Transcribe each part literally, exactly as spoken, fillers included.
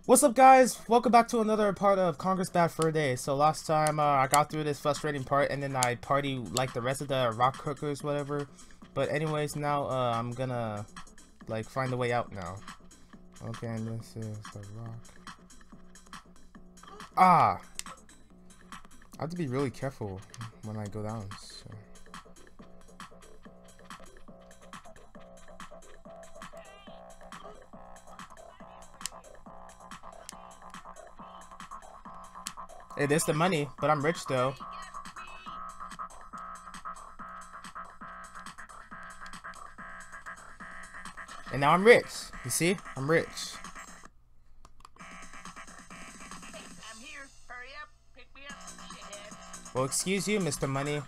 What's up, guys? Welcome back to another part of Congress Bad Fur Day. So last time uh, I got through this frustrating part and then I party like the rest of the rock cookers, whatever. But anyways, now uh, I'm gonna like find a way out now. Okay, and this is the rock. Ah! I have to be really careful when I go down. So. Hey, there's the money, but I'm rich though. And now I'm rich. You see? I'm rich. Hey, I'm here. Hurry up. Pick me up, shithead. Well, excuse you, Mister Money.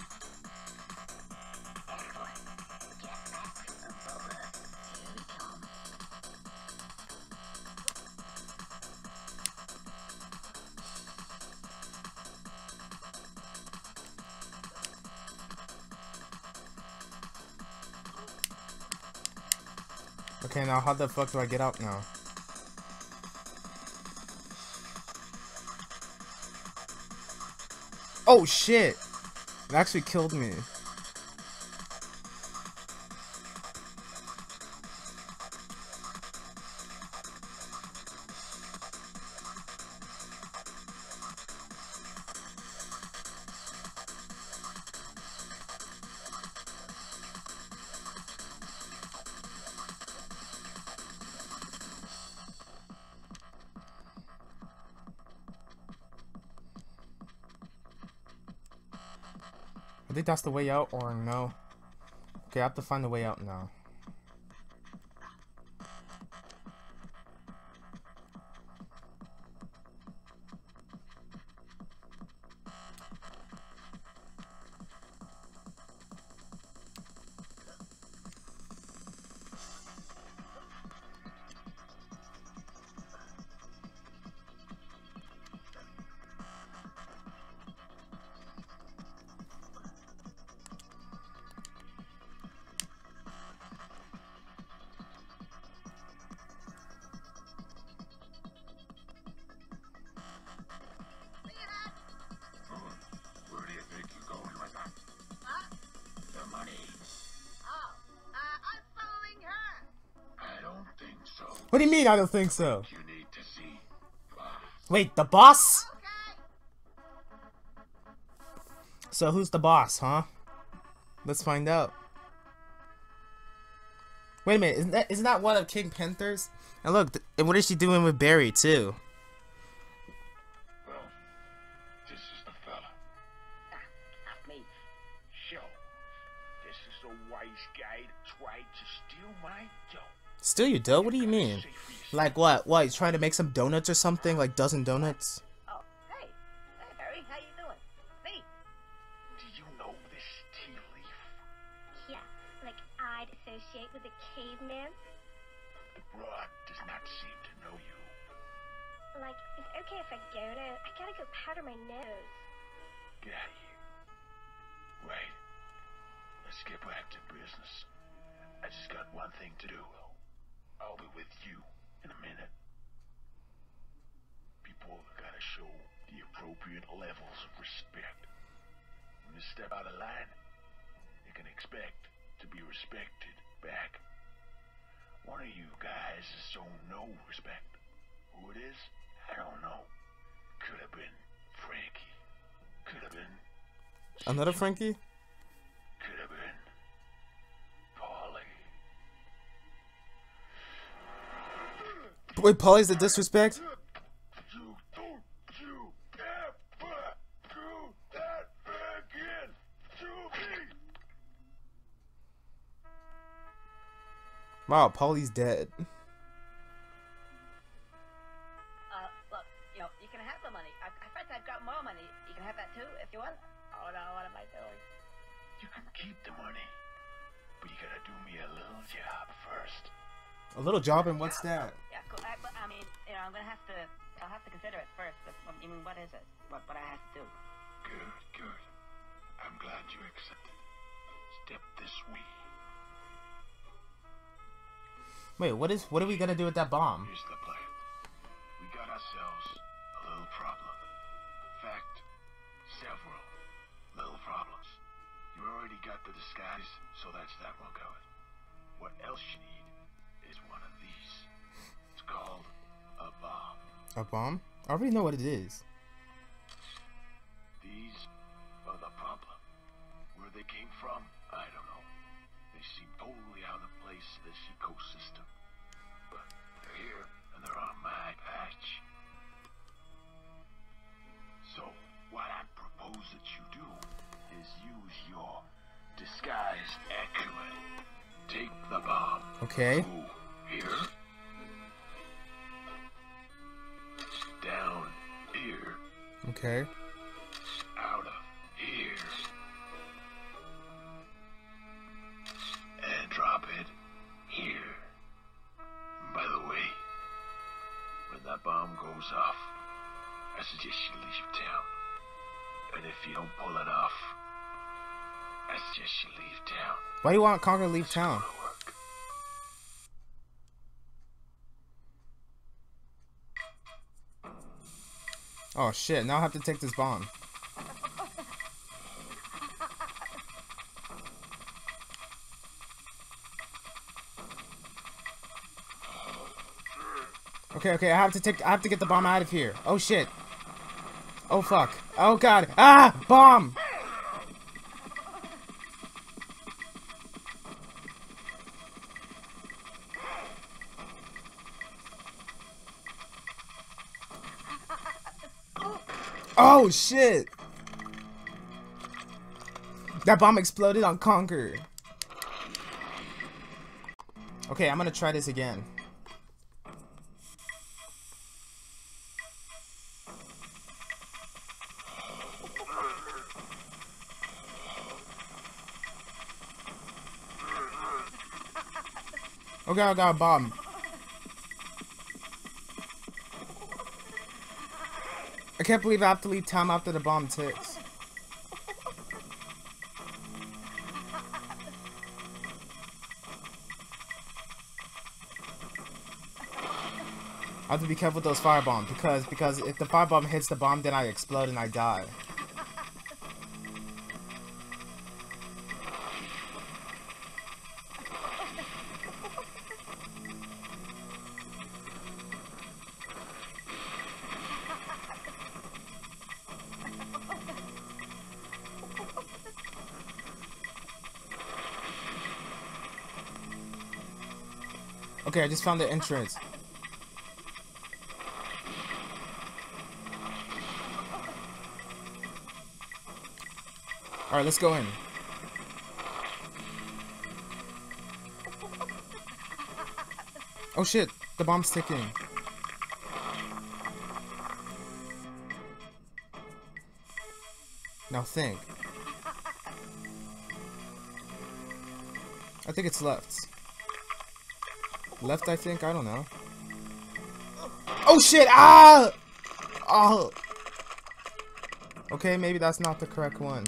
Okay, now how the fuck do I get out now? Oh shit! It actually killed me. I think that's the way out, or no? Okay, I have to find the way out now. What do you mean I don't think so? You need to see. Wait, the boss? Okay. So who's the boss, huh? Let's find out. Wait a minute, isn't that isn't that one of King Panther's? And look, th and what is she doing with Barry too? Well, this is the fella. Ah, not me. Show. This is a wise guy that tried to steal my dough. Steal your dough? What do you mean? Like what? What? He's trying to make some donuts or something? Like dozen donuts? Oh, hey. Hey, Barry, how you doing? Me. Do you know this tea leaf? Yeah, like I'd associate with a caveman. The broad does not seem to know you. Like, it's okay if I go now. I gotta go powder my nose. Get out of here. Right. Let's get back to business. I just got one thing to do. I'll be with you in a minute. People gotta show the appropriate levels of respect. When you step out of line, you can expect to be respected back. One of you guys has shown no respect. Who it is, I don't know. Could have been Frankie. Could have been... Another Frankie? Could have been... Paulie. Wait, Polly's the disrespect? You don't you ever do that again to me! Wow, Polly's dead. Uh, look, you know, you can have the money. I, in fact, I've got more money. You can have that too if you want. Oh no, what am I doing? You can keep the money, but you gotta do me a little job first. A little job, and what's that? Yeah, cool. I, but, I mean, you know, I'm gonna have to. I'll have to consider it first. But, I mean, what is it? What, what I have to do? Good, good. I'm glad you accepted. Step this way. Wait, what is what are we gonna do with that bomb? Here's the plan. disguise, so that's that one covered. What else you need is one of these. It's called a bomb. A bomb? I already know what it is. These are the problem. Where they came from, I don't know. They seem totally out of place in this ecosystem. But they're here, and they're on my patch. So, what I propose that you do is use your disguise acumen. Take the bomb. Okay. Go here. Down here. Okay. Out of here. And drop it here. By the way, when that bomb goes off, I suggest you leave town. And if you don't pull it off, I suggest you leave town. Why do you want Conker to leave town? Work. Oh shit, now I have to take this bomb. Okay, okay, I have to take I have to get the bomb out of here. Oh shit. Oh fuck. Oh god. Ah! Bomb! Oh shit! That bomb exploded on Conker. Okay, I'm gonna try this again. Okay, I got a bomb. I can't believe I have to leave town after the bomb ticks. I have to be careful with those firebombs because because if the firebomb hits the bomb, then I explode and I die. Okay, I just found the entrance. Alright, let's go in. Oh shit, the bomb's ticking. Now think. I think it's left. Left, I think? I don't know. Oh shit! Ah! Oh! Okay, maybe that's not the correct one.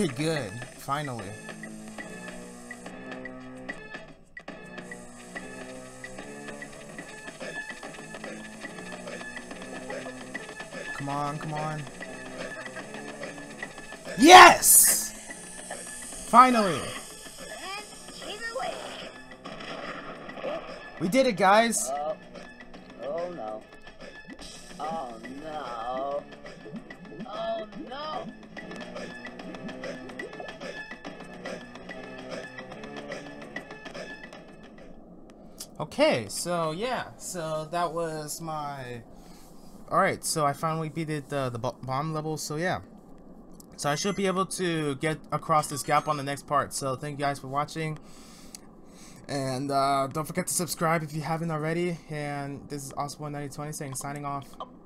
did good, finally. Come on, come on. Yes! Finally! We did it, guys! Oh, oh no. Oh no. Oh no. Okay, so yeah, so that was my... Alright, so I finally beat it, the, the bomb level, so yeah. So I should be able to get across this gap on the next part, so thank you guys for watching. And uh, don't forget to subscribe if you haven't already, and this is Oswald ninety twenty saying signing off.